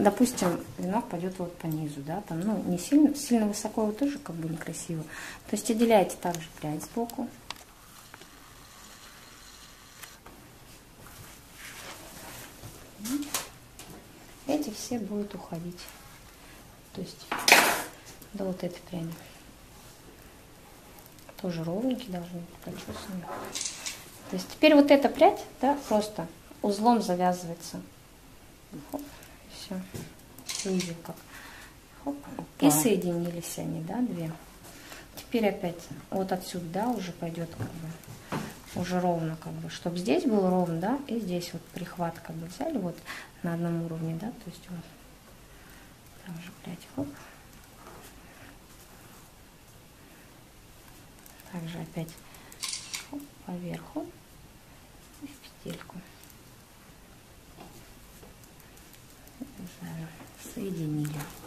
допустим, венок пойдет вот по низу, да, там, ну, не сильно, сильно высоко, вот тоже как бы некрасиво. То есть отделяете также прядь сбоку. Эти все будут уходить. То есть до вот этой пряди. Тоже ровненькие должны быть, прочесанные. То есть теперь вот эта прядь, да, просто узлом завязывается. Хоп, все. Узел как. Хоп. И соединились они, да, две. Теперь опять вот отсюда, да, уже пойдет как бы, уже ровно как бы, чтобы здесь было ровно, да, и здесь вот прихват как бы взяли вот на одном уровне, да, то есть вот. Также прядь, хоп. Также опять хоп, поверху и в петельку. Соединили.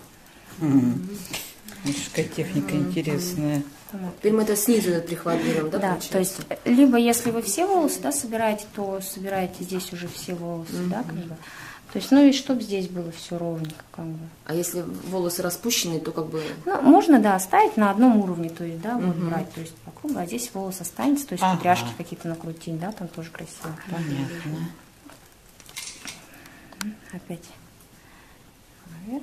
Какая техника интересная. Теперь мы это снизу этот прихват берем, да? Да, то есть, либо если вы все волосы, да, собираете, то собираете здесь уже все волосы, да, как бы. То есть, ну и чтобы здесь было все ровненько, как бы. А если волосы распущенные, то как бы... Ну, можно, да, оставить на одном уровне, то есть, да, вот брать, то есть по кругу, а здесь волос останется, то есть кудряшки какие-то накрутить, да, там тоже красиво. Понятно. Опять наверх.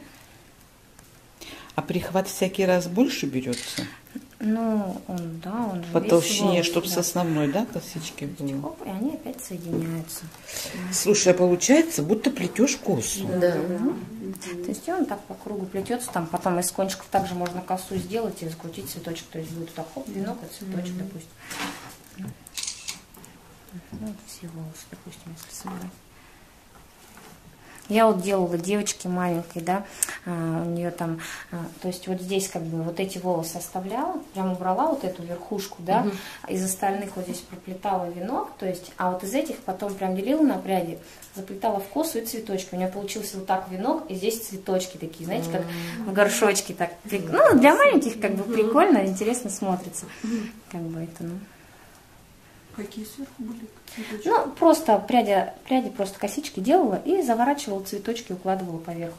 А прихват всякий раз больше берется? Ну, он, да, он же по толщине, волос, чтобы да, с основной, да, косички было? Хоп, и они опять соединяются. Слушай, а получается, будто плетешь косу. Да. То есть он так по кругу плетется, там потом из кончиков также можно косу сделать и закрутить цветочек, то есть будет так хоп, венок, и цветочек, допустим. Ну, все волосы, допустим, если собрать. Я вот делала девочке маленькой, да, у нее там, то есть вот здесь как бы вот эти волосы оставляла, прям убрала вот эту верхушку, да, из остальных вот здесь проплетала венок, то есть, а вот из этих потом прям делила на пряди, заплетала в косу и цветочки. У меня получился вот так венок, и здесь цветочки такие, знаете, как в горшочке так. Ну, для маленьких как бы прикольно, интересно смотрится. Как бы это, ну. Какие сверху были цветочки? Ну, просто пряди просто косички делала и заворачивала цветочки, укладывала поверху.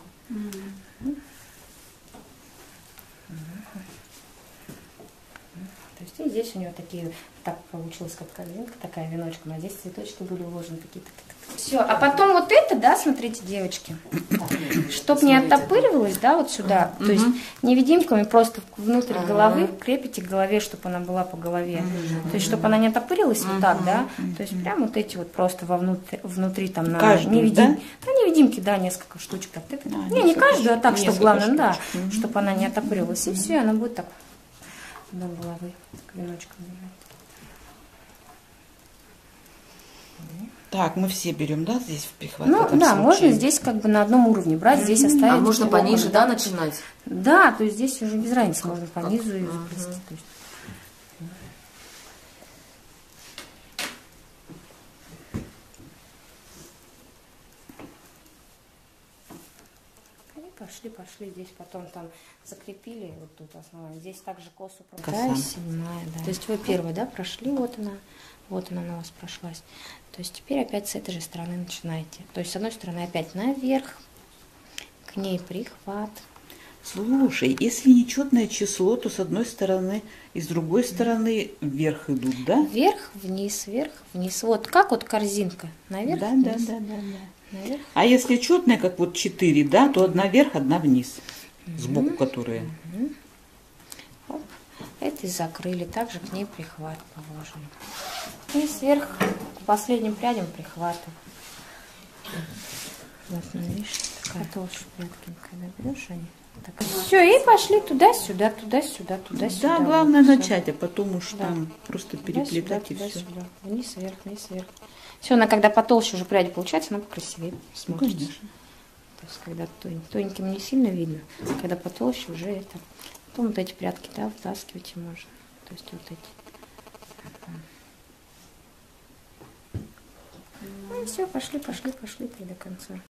То есть и здесь у нее такие, так получилось, как корзинка, такая веночком, а здесь цветочки были уложены какие-то. Все, а потом вот это, да, смотрите, девочки, чтоб не оттопыривалось, да, вот сюда, то есть невидимками просто внутрь головы крепите к голове, чтобы она была по голове, то есть чтобы она не оттопырилась вот так, да, то есть прям вот эти вот просто внутри там на невидимки, да, несколько штучек, так, не каждую, а так, чтобы главное, да, чтобы она не оттопырилась, и все, она будет так до головы, так, веночком лежать. Так, мы все берем, да, здесь в прихват? Ну, да, можно здесь как бы на одном уровне брать, здесь оставить. А можно пониже, да, начинать? Да, то есть здесь уже без разницы, можно по низу и заплести. Пошли, здесь потом там закрепили, вот тут основание, здесь также косу вторая, седьмая, да. То есть вы первая, да, прошли, вот она на вас прошлась. То есть теперь опять с этой же стороны начинаете. То есть с одной стороны опять наверх, к ней прихват. Слушай, если нечетное число, то с одной стороны и с другой стороны вверх идут, да? Вверх, вниз, вот как вот корзинка, наверх, да, вниз. Да. Наверх. А если четное, как вот 4, да, то одна вверх, одна вниз, сбоку которые. Оп. Это закрыли, также к ней прихват положим. И сверх к последним прядям прихвата. Вот, видишь, такая толще прядки, когда берешь они. Все, и пошли туда-сюда, туда-сюда, туда-сюда. Да, главное вот, начать, а потом уж там просто переплетать и все. Вниз, вверх, вниз, вверх. Все, она когда потолще уже пряди получается, она покрасивее смотрится. Конечно. То есть когда тоненьким не сильно видно, когда потолще уже это. Потом вот эти прядки, да, вытаскивать можно. То есть вот эти. Ну и все, пошли до конца.